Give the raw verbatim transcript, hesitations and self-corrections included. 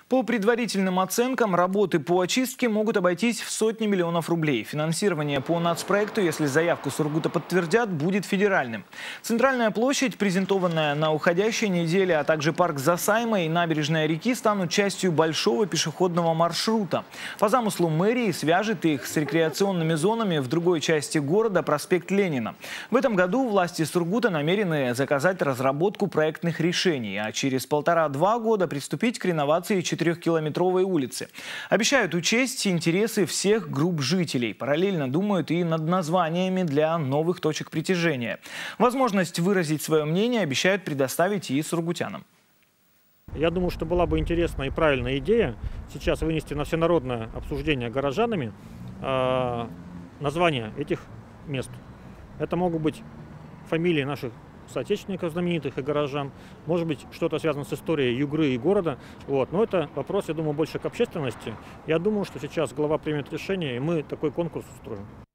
По предварительным оценкам, работы по очистке могут обойтись в сотни миллионов рублей. Финансирование по нацпроекту, если заявку Сургута подтвердят, будет федеральным. Центральная площадь, презентованная на уходящей неделе, а также парк Засайма и набережная реки станут частью большого пешеходного маршрута. По замыслу мэрии свяжет их с рекреационными зонами в другой части города, проспект Ленина. В этом году власти Сургута намерены заказать разработку проектных решений, а через полтора-два года приступить к реновации четырехкилометровой улицы. Обещают учесть интересы всех групп жителей. Параллельно думают и над названиями для новых точек притяжения. Возможность выразить свое мнение обещают предоставить и сургутянам. Я думаю, что была бы интересная и правильная идея сейчас вынести на всенародное обсуждение горожанами э, названия этих мест. Это могут быть фамилии наших соотечественников знаменитых и горожан, может быть, что-то связано с историей Югры и города. Вот. Но это вопрос, я думаю, больше к общественности. Я думаю, что сейчас глава примет решение, и мы такой конкурс устроим.